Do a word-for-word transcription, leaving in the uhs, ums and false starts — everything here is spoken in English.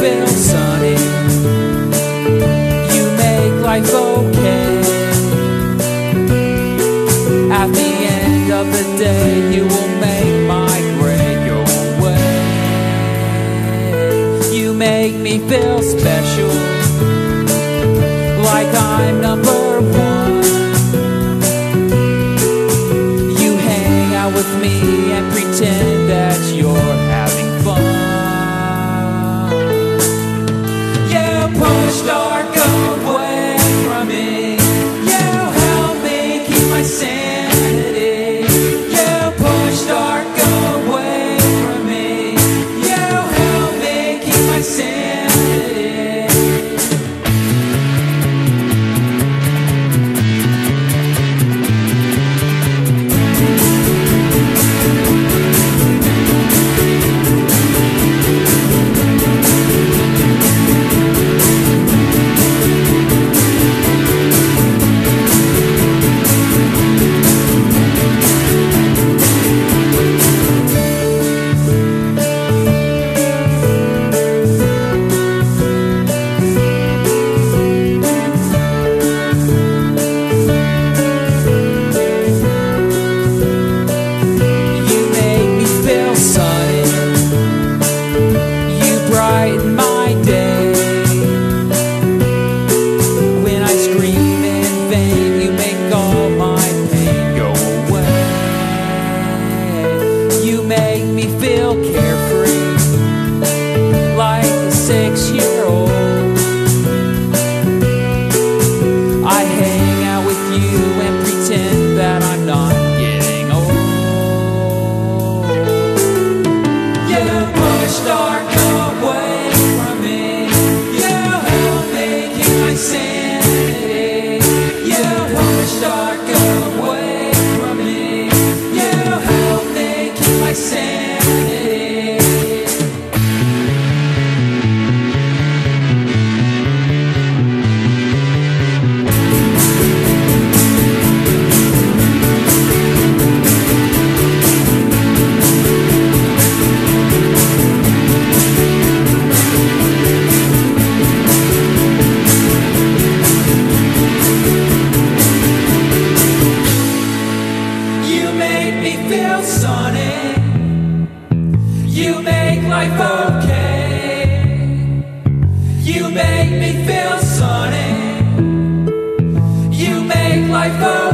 feel sunny. You make life okay. At the end of the day, you will make my gray go away. You make me feel special, like I'm number one. You hang out with me and pretend that you're having fun. You push dark away from me. You help me keep my sanity. You push dark away from me. You help me keep my sanity. Brighten my day. When I scream in vain, you make all my pain go away. You make me feel carefree, like a six-year-old. I hang out with you and pretend that I'm not getting old. You push dark away from me. You help me keep my sanity. You push dark away from me. You help me keep my sanity. Feel sunny. You make life okay. You make me feel sunny. You make life okay.